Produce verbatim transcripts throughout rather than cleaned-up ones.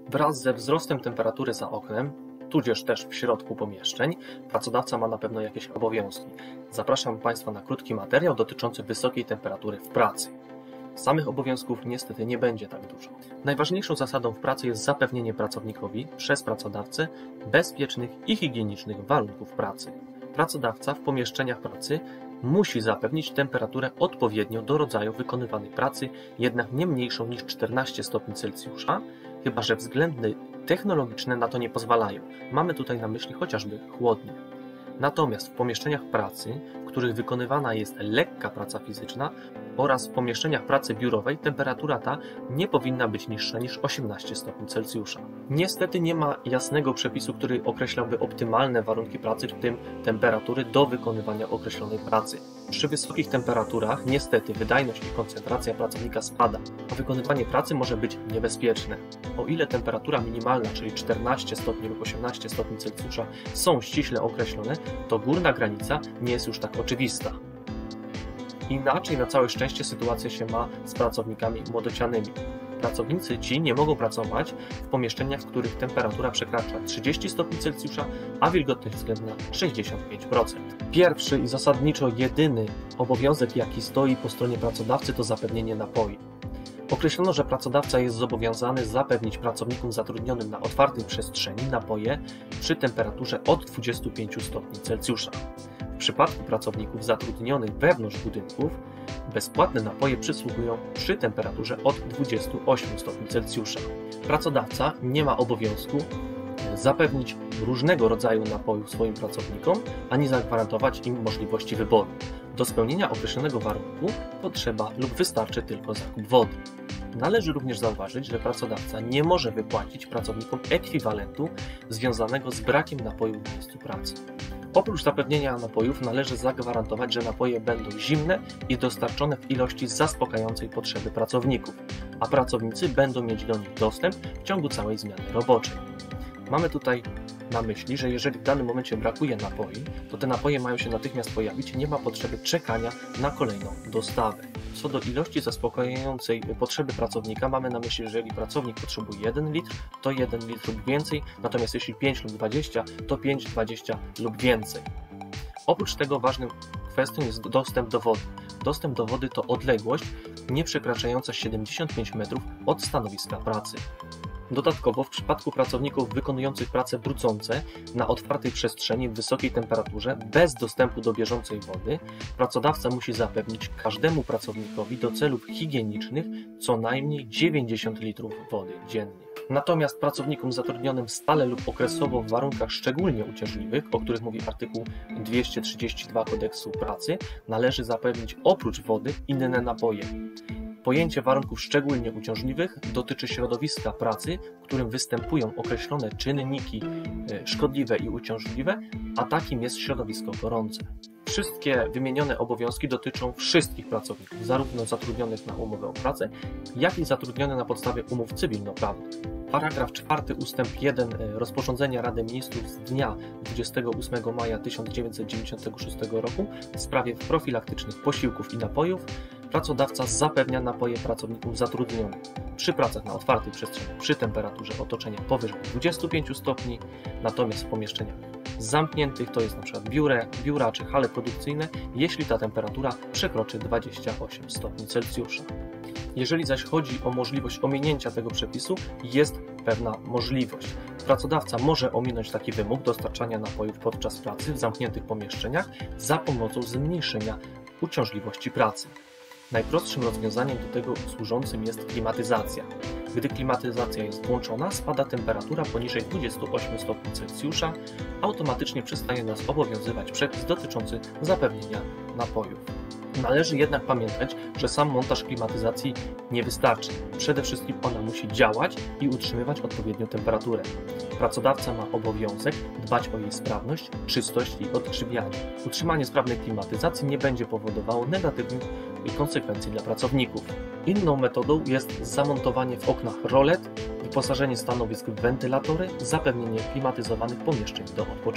Wraz ze wzrostem temperatury za oknem, tudzież też w środku pomieszczeń, pracodawca ma na pewno jakieś obowiązki. Zapraszam Państwa na krótki materiał dotyczący wysokiej temperatury w pracy. Samych obowiązków niestety nie będzie tak dużo. Najważniejszą zasadą w pracy jest zapewnienie pracownikowi przez pracodawcę bezpiecznych i higienicznych warunków pracy. Pracodawca w pomieszczeniach pracy musi zapewnić temperaturę odpowiednią do rodzaju wykonywanej pracy, jednak nie mniejszą niż czternaście stopni Celsjusza, chyba że względy technologiczne na to nie pozwalają. Mamy tutaj na myśli chociażby chłodnię. Natomiast w pomieszczeniach pracy, w których wykonywana jest lekka praca fizyczna oraz w pomieszczeniach pracy biurowej temperatura ta nie powinna być niższa niż osiemnaście stopni Celsjusza. Niestety nie ma jasnego przepisu, który określałby optymalne warunki pracy, w tym temperatury do wykonywania określonej pracy. Przy wysokich temperaturach niestety wydajność i koncentracja pracownika spada, a wykonywanie pracy może być niebezpieczne. O ile temperatura minimalna, czyli czternaście stopni lub osiemnaście stopni Celsjusza są ściśle określone, to górna granica nie jest już tak oczywista. Inaczej na całe szczęście sytuacja się ma z pracownikami młodocianymi. Pracownicy ci nie mogą pracować w pomieszczeniach, w których temperatura przekracza trzydzieści stopni Celsjusza, a wilgotność względna sześćdziesiąt pięć procent. Pierwszy i zasadniczo jedyny obowiązek, jaki stoi po stronie pracodawcy, to zapewnienie napoi. Określono, że pracodawca jest zobowiązany zapewnić pracownikom zatrudnionym na otwartej przestrzeni napoje przy temperaturze od dwudziestu pięciu stopni Celsjusza. W przypadku pracowników zatrudnionych wewnątrz budynków bezpłatne napoje przysługują przy temperaturze od dwudziestu ośmiu stopni Celsjusza. Pracodawca nie ma obowiązku zapewnić różnego rodzaju napojów swoim pracownikom, ani zagwarantować im możliwości wyboru. Do spełnienia określonego warunku potrzeba lub wystarczy tylko zakup wody. Należy również zauważyć, że pracodawca nie może wypłacić pracownikom ekwiwalentu związanego z brakiem napojów w miejscu pracy. Oprócz zapewnienia napojów należy zagwarantować, że napoje będą zimne i dostarczone w ilości zaspokajającej potrzeby pracowników, a pracownicy będą mieć do nich dostęp w ciągu całej zmiany roboczej. Mamy tutaj na myśli, że jeżeli w danym momencie brakuje napoi, to te napoje mają się natychmiast pojawić i nie ma potrzeby czekania na kolejną dostawę. Co do ilości zaspokajającej potrzeby pracownika, mamy na myśli, że jeżeli pracownik potrzebuje jeden litr, to jeden litr lub więcej, natomiast jeśli pięć lub dwadzieścia, to pięć, dwadzieścia lub więcej. Oprócz tego ważną kwestią jest dostęp do wody. Dostęp do wody to odległość nie przekraczająca siedemdziesiąt pięć metrów od stanowiska pracy. Dodatkowo w przypadku pracowników wykonujących prace brucące na otwartej przestrzeni w wysokiej temperaturze bez dostępu do bieżącej wody, pracodawca musi zapewnić każdemu pracownikowi do celów higienicznych co najmniej dziewięćdziesiąt litrów wody dziennie. Natomiast pracownikom zatrudnionym stale lub okresowo w warunkach szczególnie uciążliwych, o których mówi artykuł dwieście trzydzieści dwa Kodeksu pracy, należy zapewnić oprócz wody inne napoje. Pojęcie warunków szczególnie uciążliwych dotyczy środowiska pracy, w którym występują określone czynniki szkodliwe i uciążliwe, a takim jest środowisko gorące. Wszystkie wymienione obowiązki dotyczą wszystkich pracowników, zarówno zatrudnionych na umowę o pracę, jak i zatrudnionych na podstawie umów cywilnoprawnych. Paragraf czwarty ustęp jeden rozporządzenia Rady Ministrów z dnia dwudziestego ósmego maja tysiąc dziewięćset dziewięćdziesiątego szóstego roku w sprawie profilaktycznych posiłków i napojów pracodawca zapewnia napoje pracownikom zatrudnionym przy pracach na otwartej przestrzeni przy temperaturze otoczenia powyżej dwudziestu pięciu stopni, natomiast w pomieszczeniach zamkniętych, to jest np. biurę, biura czy hale produkcyjne, jeśli ta temperatura przekroczy dwadzieścia osiem stopni Celsjusza. Jeżeli zaś chodzi o możliwość ominięcia tego przepisu, jest pewna możliwość. Pracodawca może ominąć taki wymóg dostarczania napojów podczas pracy w zamkniętych pomieszczeniach za pomocą zmniejszenia uciążliwości pracy. Najprostszym rozwiązaniem do tego służącym jest klimatyzacja. Gdy klimatyzacja jest włączona, spada temperatura poniżej dwudziestu ośmiu stopni Celsjusza, automatycznie przestaje nas obowiązywać przepis dotyczący zapewnienia napojów. Należy jednak pamiętać, że sam montaż klimatyzacji nie wystarczy. Przede wszystkim ona musi działać i utrzymywać odpowiednią temperaturę. Pracodawca ma obowiązek dbać o jej sprawność, czystość i odgrzebianie. Utrzymanie sprawnej klimatyzacji nie będzie powodowało negatywnych konsekwencji dla pracowników. Inną metodą jest zamontowanie w oknach rolet, wyposażenie stanowisk w wentylatory, zapewnienie klimatyzowanych pomieszczeń do odpoczynku.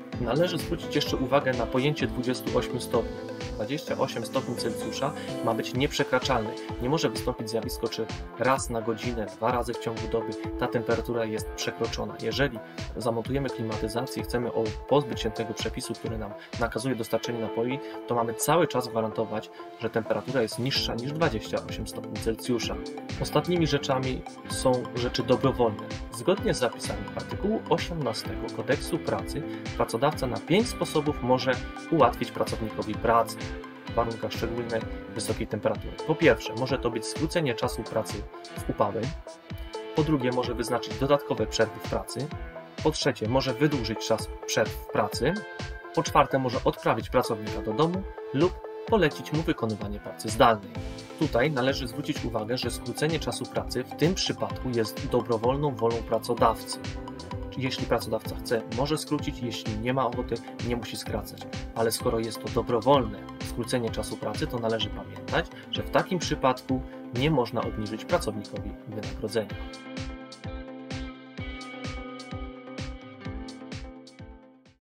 Należy zwrócić jeszcze uwagę na pojęcie dwudziestu ośmiu stopni. dwadzieścia osiem stopni Celsjusza ma być nieprzekraczalny. Nie może wystąpić zjawisko, czy raz na godzinę, dwa razy w ciągu doby ta temperatura jest przekroczona. Jeżeli zamontujemy klimatyzację i chcemy pozbyć się tego przepisu, który nam nakazuje dostarczenie napoi, to mamy cały czas gwarantować, że temperatura jest niższa niż dwadzieścia osiem stopni Celsjusza. Ostatnimi rzeczami są rzeczy dobrowolne. Zgodnie z zapisami artykułu osiemnastego Kodeksu Pracy pracodawca na pięć sposobów może ułatwić pracownikowi pracę w warunkach szczególnej wysokiej temperatury. Po pierwsze, może to być skrócenie czasu pracy w upały. Po drugie, może wyznaczyć dodatkowe przerwy w pracy. Po trzecie, może wydłużyć czas przerw w pracy. Po czwarte, może odprawić pracownika do domu lub polecić mu wykonywanie pracy zdalnej. Tutaj należy zwrócić uwagę, że skrócenie czasu pracy w tym przypadku jest dobrowolną wolą pracodawcy. Jeśli pracodawca chce, może skrócić, jeśli nie ma ochoty, nie musi skracać. Ale skoro jest to dobrowolne skrócenie czasu pracy, to należy pamiętać, że w takim przypadku nie można obniżyć pracownikowi wynagrodzenia.